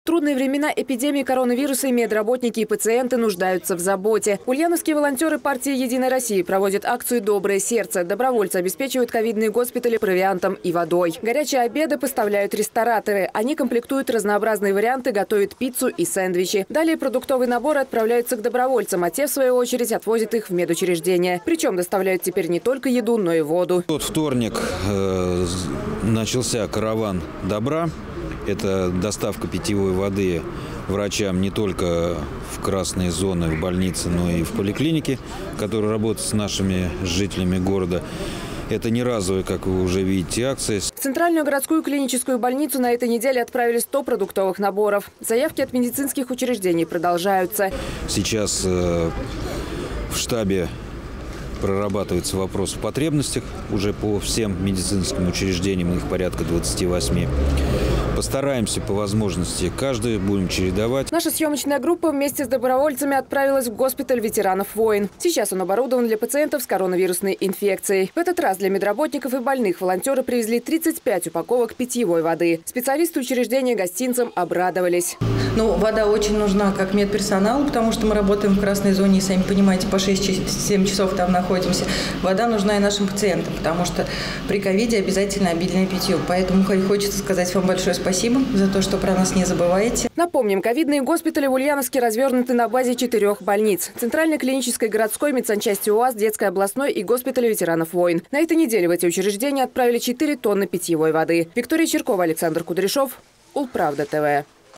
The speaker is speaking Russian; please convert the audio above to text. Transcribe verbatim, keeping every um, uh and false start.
трудные времена эпидемии коронавируса и медработники и пациенты нуждаются в заботе. Ульяновские волонтеры партии «Единая Россия» проводят акцию «Доброе сердце». Добровольцы обеспечивают ковидные госпитали провиантом и водой. Горячие обеды поставляют рестораторы. Они комплектуют разнообразные варианты, готовят пиццу и сэндвичи. Далее продуктовые наборы отправляются к добровольцам, а те, в свою очередь, отвозят их в медучреждения. Причем доставляют теперь не только еду, но и воду. Тот вторник э, начался караван добра. Это доставка питьевой воды врачам не только в красные зоны, в больнице, но и в поликлинике, которые работают с нашими жителями города. Это не разовая, как вы уже видите, акция. В Центральную городскую клиническую больницу на этой неделе отправили сто продуктовых наборов. Заявки от медицинских учреждений продолжаются. Сейчас э, в штабе прорабатывается вопрос в потребностях уже по всем медицинским учреждениям, их порядка двадцати восьми. Постараемся по возможности, каждый будем чередовать. Наша съемочная группа вместе с добровольцами отправилась в госпиталь ветеранов войн. Сейчас он оборудован для пациентов с коронавирусной инфекцией. В этот раз для медработников и больных волонтеры привезли тридцать пять упаковок питьевой воды. Специалисты учреждения гостинцам обрадовались. Ну, вода очень нужна как медперсоналу, потому что мы работаем в красной зоне, и, сами понимаете, по шесть-семь часов там находимся. Вода нужна и нашим пациентам, потому что при ковиде обязательно обильное питье. Поэтому хочется сказать вам большое спасибо за то, что про нас не забываете. Напомним, ковидные госпитали в Ульяновске развернуты на базе четырех больниц. Центральной клинической городской, медсанчасти УАЗ, детской областной и госпиталя ветеранов войн. На этой неделе в эти учреждения отправили четыре тонны питьевой воды. Виктория Черкова, Александр Кудряшов, Улправда ТВ.